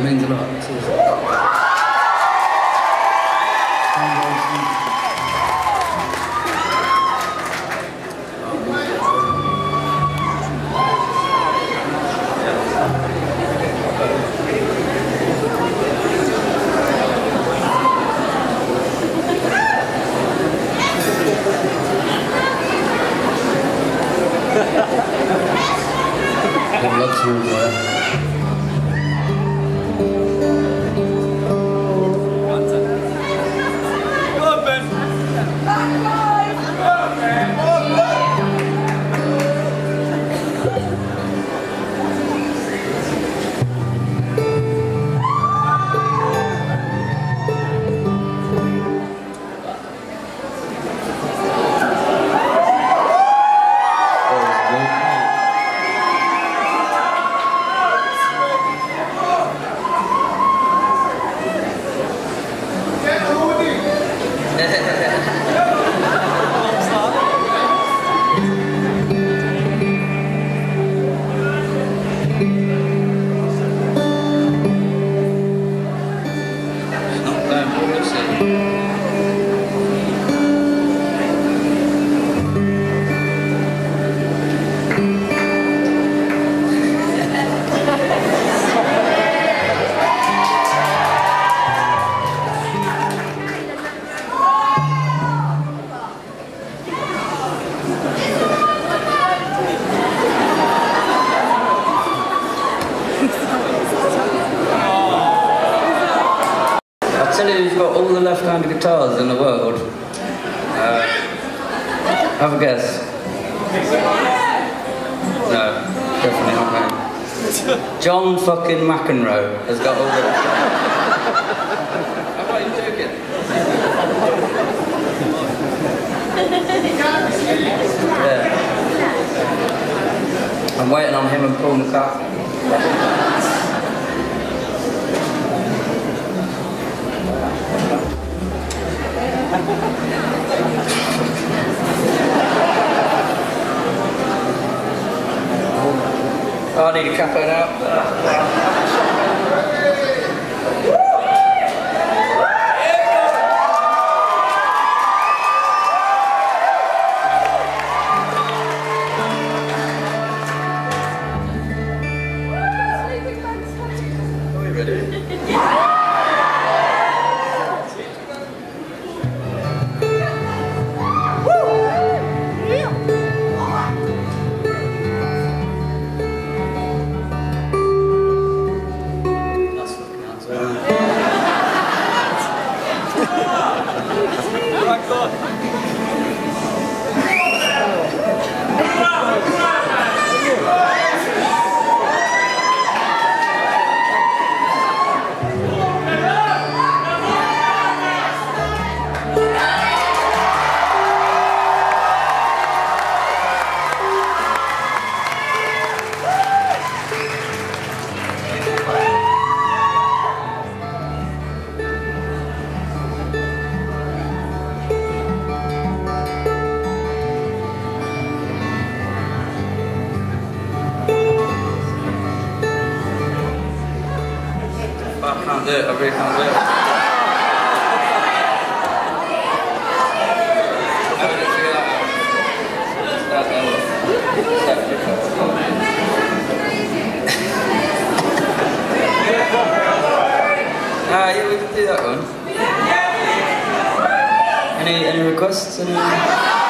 means a lot. Good luck to you, boy. Who's got all the left-handed guitars in the world? Have a guess. No, definitely not him. John fucking McEnroe has got all the... How about you joking? Yeah. I'm waiting on him and Paul McCartney. Oh, I need a capo now. Are we ready? I can't do it, I really can't do it. How did you figure that out? Yeah, we can do that one. Any requests?